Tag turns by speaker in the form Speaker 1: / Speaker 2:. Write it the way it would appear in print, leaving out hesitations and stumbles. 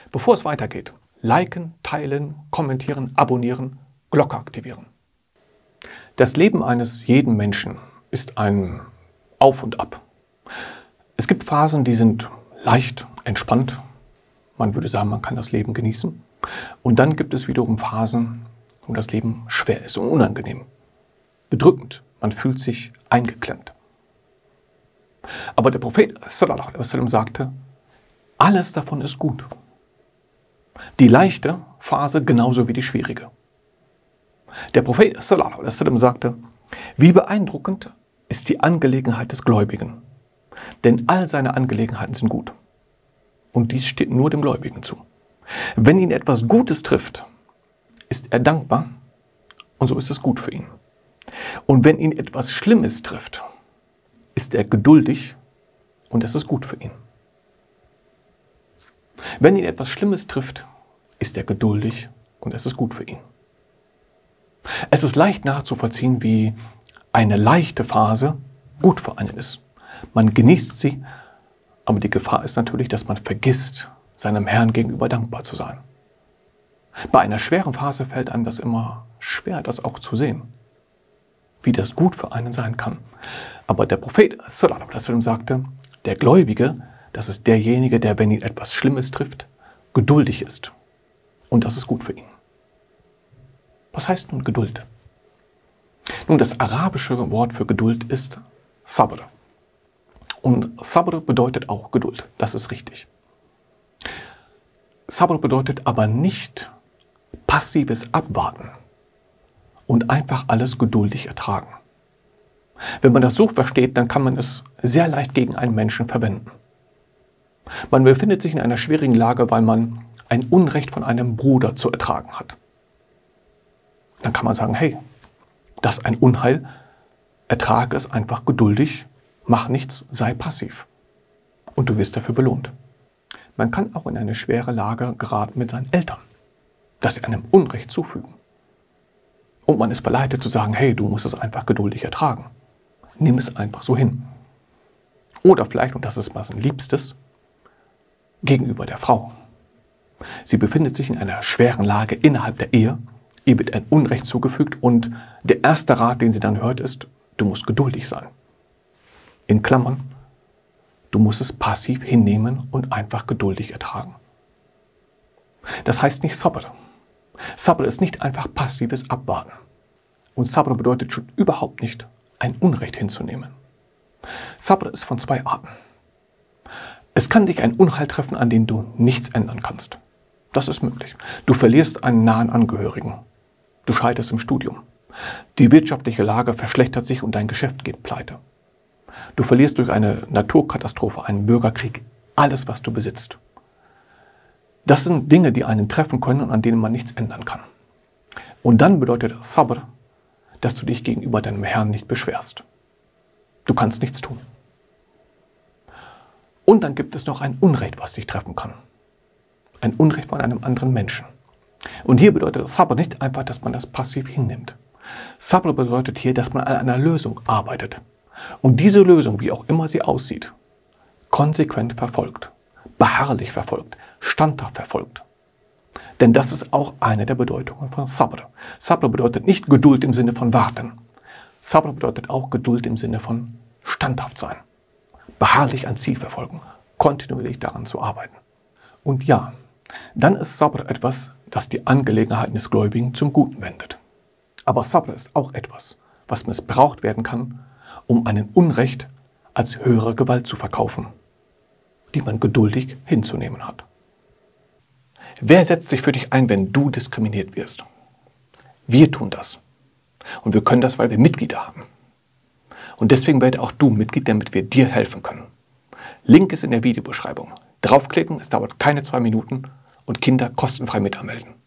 Speaker 1: Bevor es weitergeht, liken, teilen, kommentieren, abonnieren, Glocke aktivieren. Das Leben eines jeden Menschen ist ein Auf und Ab. Es gibt Phasen, die sind leicht, entspannt. Man würde sagen, man kann das Leben genießen. Und dann gibt es wiederum Phasen, wo das Leben schwer ist und unangenehm. Bedrückend. Man fühlt sich eingeklemmt. Aber der Prophet sallallahu alaihi wasallam sagte, alles davon ist gut. Die leichte Phase genauso wie die schwierige. Der Prophet sallallahu alaihi wasallam sagte, wie beeindruckend ist die Angelegenheit des Gläubigen, denn all seine Angelegenheiten sind gut. Und dies steht nur dem Gläubigen zu. Wenn ihn etwas Gutes trifft, ist er dankbar und so ist es gut für ihn. Und wenn ihn etwas Schlimmes trifft, ist er geduldig und es ist gut für ihn. Wenn ihn etwas Schlimmes trifft, ist er geduldig und es ist gut für ihn. Es ist leicht nachzuvollziehen, wie eine leichte Phase gut für einen ist. Man genießt sie, aber die Gefahr ist natürlich, dass man vergisst, seinem Herrn gegenüber dankbar zu sein. Bei einer schweren Phase fällt einem das immer schwer, das auch zu sehen, wie das gut für einen sein kann. Aber der Prophet sallallahu alaihi wasallam sagte, der Gläubige, das ist derjenige, der, wenn ihn etwas Schlimmes trifft, geduldig ist. Und das ist gut für ihn. Was heißt nun Geduld? Nun, das arabische Wort für Geduld ist Sabr. Und Sabr bedeutet auch Geduld. Das ist richtig. Sabr bedeutet aber nicht passives Abwarten und einfach alles geduldig ertragen. Wenn man das so versteht, dann kann man es sehr leicht gegen einen Menschen verwenden. Man befindet sich in einer schwierigen Lage, weil man ein Unrecht von einem Bruder zu ertragen hat. Dann kann man sagen, hey, das ist ein Unheil, ertrage es einfach geduldig, mach nichts, sei passiv. Und du wirst dafür belohnt. Man kann auch in eine schwere Lage geraten mit seinen Eltern, dass sie einem Unrecht zufügen. Und man ist verleitet zu sagen, hey, du musst es einfach geduldig ertragen. Nimm es einfach so hin. Oder vielleicht, und das ist mein Liebstes, gegenüber der Frau. Sie befindet sich in einer schweren Lage innerhalb der Ehe, ihr wird ein Unrecht zugefügt und der erste Rat, den sie dann hört, ist, du musst geduldig sein. In Klammern, du musst es passiv hinnehmen und einfach geduldig ertragen. Das heißt nicht Sabr. Sabr ist nicht einfach passives Abwarten. Und Sabr bedeutet schon überhaupt nicht, ein Unrecht hinzunehmen. Sabr ist von zwei Arten. Es kann dich ein Unheil treffen, an dem du nichts ändern kannst. Das ist möglich. Du verlierst einen nahen Angehörigen. Du scheiterst im Studium. Die wirtschaftliche Lage verschlechtert sich und dein Geschäft geht pleite. Du verlierst durch eine Naturkatastrophe, einen Bürgerkrieg, alles, was du besitzt. Das sind Dinge, die einen treffen können und an denen man nichts ändern kann. Und dann bedeutet Sabr, dass du dich gegenüber deinem Herrn nicht beschwerst. Du kannst nichts tun. Und dann gibt es noch ein Unrecht, was dich treffen kann. Ein Unrecht von einem anderen Menschen. Und hier bedeutet Sabr nicht einfach, dass man das passiv hinnimmt. Sabr bedeutet hier, dass man an einer Lösung arbeitet. Und diese Lösung, wie auch immer sie aussieht, konsequent verfolgt, beharrlich verfolgt, standhaft verfolgt. Denn das ist auch eine der Bedeutungen von Sabr. Sabr bedeutet nicht Geduld im Sinne von warten. Sabr bedeutet auch Geduld im Sinne von standhaft sein. Beharrlich ein Ziel verfolgen, kontinuierlich daran zu arbeiten. Und ja, dann ist Sabr etwas, das die Angelegenheiten des Gläubigen zum Guten wendet. Aber Sabr ist auch etwas, was missbraucht werden kann, um einen Unrecht als höhere Gewalt zu verkaufen, die man geduldig hinzunehmen hat. Wer setzt sich für dich ein, wenn du diskriminiert wirst? Wir tun das. Und wir können das, weil wir Mitglieder haben. Und deswegen werde auch du Mitglied, damit wir dir helfen können. Link ist in der Videobeschreibung. Draufklicken, es dauert keine 2 Minuten und Kinder kostenfrei mit anmelden.